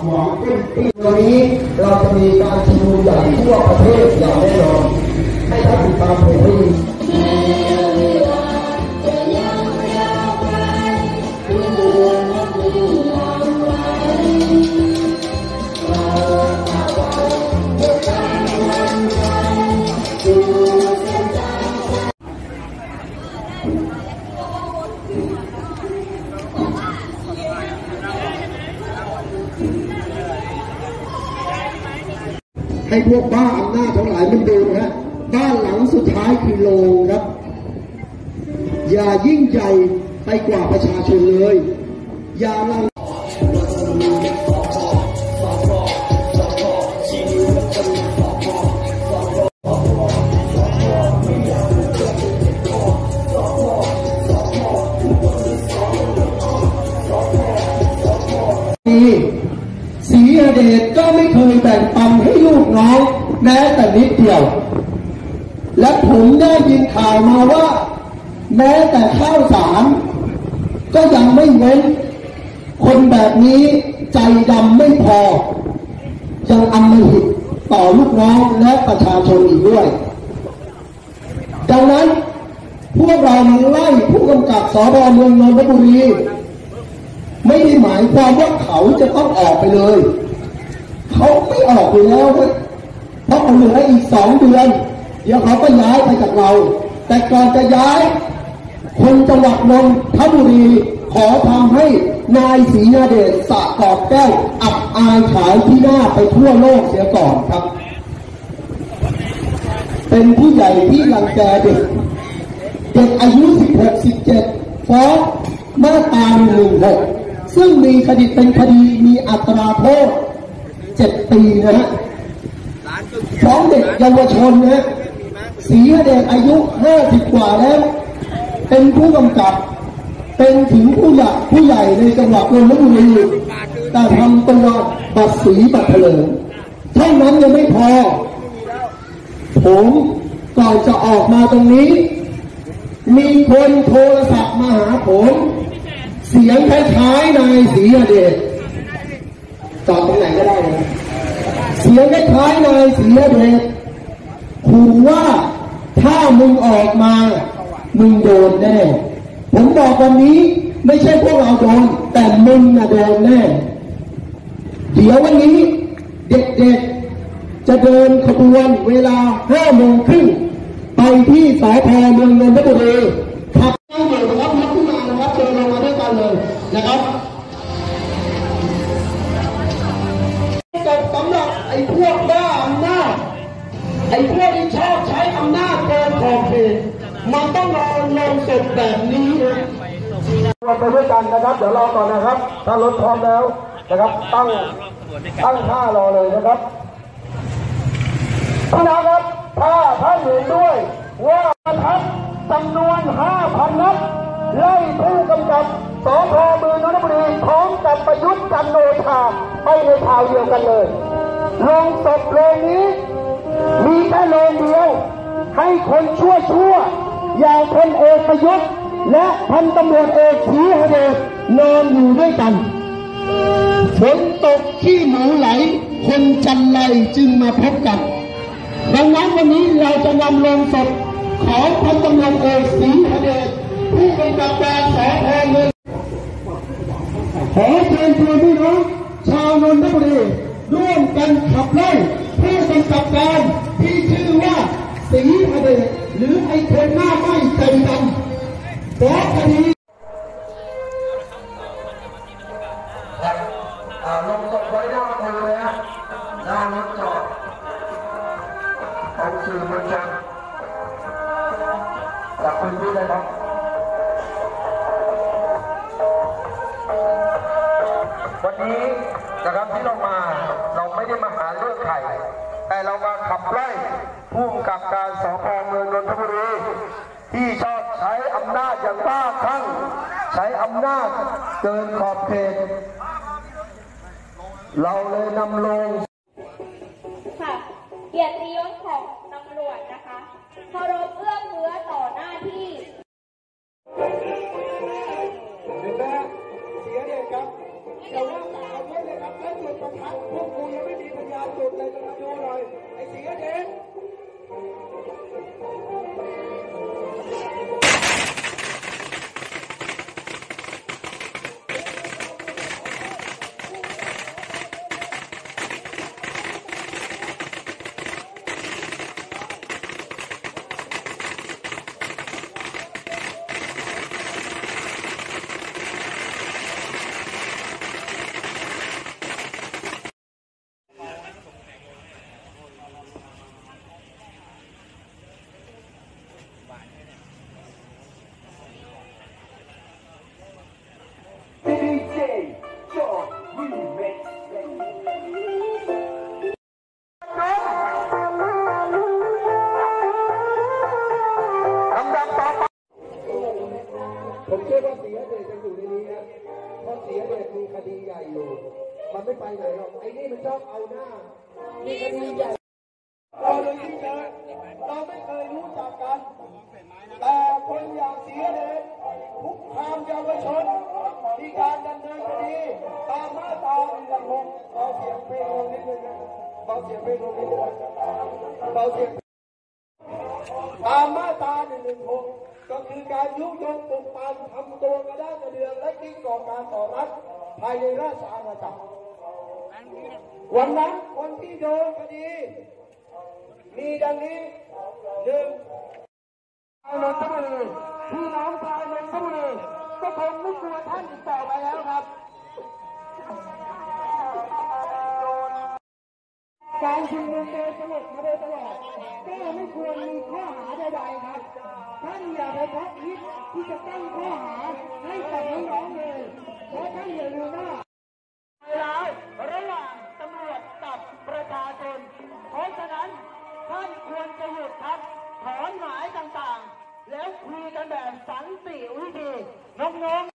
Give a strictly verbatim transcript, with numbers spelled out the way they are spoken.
หวังเป็นปีนี้เราจะมีการชุมนุมใหญ่ทั่วประเทศอย่างแน่นอนให้ท่านติดตามผมให้ดีให้พวกบ้าอำนาจทั้งหลายมันดูนะบ้านหลังสุดท้ายคือโรงครับอย่ายิ่งใหญ่ไปกว่าประชาชนเลยอย่าลังศรีอเดชก็ไม่เคยแบ่งปันให้ลูกน้องแม้แต่นิดเดียวและผมได้ยินข่าวมาว่าแม้แต่ข้าวสารก็ยังไม่เว้นคนแบบนี้ใจดำไม่พอยังอำมหิตต่อลูกน้องและประชาชนอีกด้วยดังนั้นพวกเรามาไล่ผู้กำกับสภ.เมืองนนทบุรีไม่ได้หมายความว่าเขาจะต้องออกไปเลยเขาไม่ออกไปแล้วเพราะเหลืออีกสองเดือนเดี๋ยวเขาก็ย้ายไปจากเราแต่ก่อนจะย้ายคนจังหวัดนนทบุรีขอทำให้นายศรีอเดชสะกอบแก้วอับอายขายที่หน้าไปทั่วโลกเสียก่อนครับเป็นผู้ใหญ่ที่รังแกเด็กเด็กอายุสิบหก สิบเจ็ดฟ้องมาตราหนึ่งหกซึ่งมีคดีเป็นคดีมีอัตราโทษเจ็ดปีนะฮะฟ้องเด็กเยาวชนนะฮะศรีอเดชอายุห้าสิบกว่าแล้วเป็นผู้กำกับเป็นถึงผู้ใหญ่ผู้ใหญ่ในจังหวัดนนทบุรีแต่ทำตัวบัตรสีบัตรเถลิงเท่านั้นยังไม่พอผมก่อนจะออกมาตรงนี้มีคนโทรศัพท์มาหาผมเสียงคล้ายๆนายศรีอเดชจอดตรงไหนก็ได้นะเสียงคล้ายๆนายศรีอเดชขู่ว่าถ้ามึงออกมามึงโดนแน่ผมบอกวันนี้ไม่ใช่พวกเราโดนแต่มึงน่ะโดนแน่เดี๋ยววันนี้เด็กๆจะเดินขบวนเวลาห้าโมงครึ่งไปที่สภ.เมืองนนทบุรีขับเข้ามานะครับนักขึ้นมานะครับเชิญลงมาด้วยกันเลยนะครับสำหรับไอ้พวกบ้าอำนาจไอ้พวกที่ชอบใช้อำนาจเกินขอบเขตมันต้องรอลงศพแบบนี้นะเราไปด้วยกันนะครับเดี๋ยวรอก่อนนะครับถ้ารถพร้อมแล้วนะครับตั้งตั้งท่ารอเลยนะครับพี่น้องครับถ้าท่านเห็นด้วยว่าทัพจำนวนห้าพันนัดไล่ผู้กำกับสภ.เมืองนนทบุรีพร้อมกับประยุทธ์จันทร์โอชาไปในทางเดียวกันเลยโรงศพโรงนี้มีแค่โรงเดียวให้คนชั่วชั่วอย่างพลเอกประยุทธ์และพันตำรวจเอกศรีอเดชนอนอยู่ด้วยกันฝนตกขี้หมูไหลคนจันไรจึงมาพบกันดังนั้นวันนี้เราจะนำโลงศพของพันตำรวจเอกศรีอเดชผู้กำกับการสภ.เมืองขอเชิญชวนพี่น้องชาวนนทบุรีร่วมกันขับไล่ผู้กำกับการที่ชื่อว่าศรีอเดชหรือไอ้คนหน้าไม่ใจดำเพราะคดีลงศพไว้หน้าประตูเลยฮะหน้ารถจอดเอาสื่อมวลชนจากพื้นที่เลยครับวันนี้นะครับที่เรามาเราไม่ได้มาหาเรื่องใครแต่เรามาขับไล่ผู้กำกับการสภ.เมืองนนทบุรีที่ชอบใช้อำนาจอย่างบ้าคลั่งใช้อำนาจเกินขอบเขตเราเลยนำลงค่ะเกียรติยศของตำรวจนะคะเคารพเอื้อเฟื้อต่อหน้าที่เห็นไหมเสียเด็กครับแต่ว่าเอาไว้เลยครับและจุดประทัมันไม่ไปไหนหรอกไอ้นี่มันชอบเอาหน้ามีคดีใหญ่เราเลยที่เจอเราไม่เคยรู้จักกันแต่คนอยากเสียเดชคุกคามเยาวชนที่การดำเนินคดีตามมาตราหนึ่งหนึ่งหกเบาเสียงเพลงลงนิดนึงนะเบาเสียงเพลงลงนิดนึงเบาเสียงตามมาตราหนึ่งหนึ่งหกก็คือการยุยงปลุกปั่นทำตัวกระด้างกระเดืองและยิ่งก่อการต่อรัฐภายในราชอาณาจักรวันนั้นคนที่โดนคดีมีดังนี้หนึ่งนนทบุรีพี่น้องชาวนนทบุรีก็คงไม่กลัวท่านอีกต่อไปแล้วครับการชุมนุมโดยสงบมาโดยตลอดก็ไม่ควรมีข้อหาใดๆครับท่านอย่าไปพักคิดที่จะตั้งข้อหาให้กับน้องๆเลยเพราะท่านอย่าลืมว่าแล้วระหว่างตำรวจกับประชาชนเพราะฉะนั้นท่านควรจะหยุดครับถอนหมายต่างๆแล้วคุยกันแบบสันติวิธีน้อง